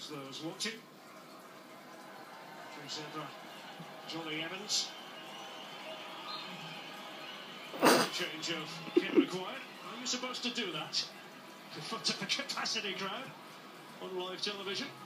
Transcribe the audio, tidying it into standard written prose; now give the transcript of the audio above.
those watching. Zebra, Johnny Evans. Change of kit required. Are you supposed to do that? To foot up a capacity crowd on live television?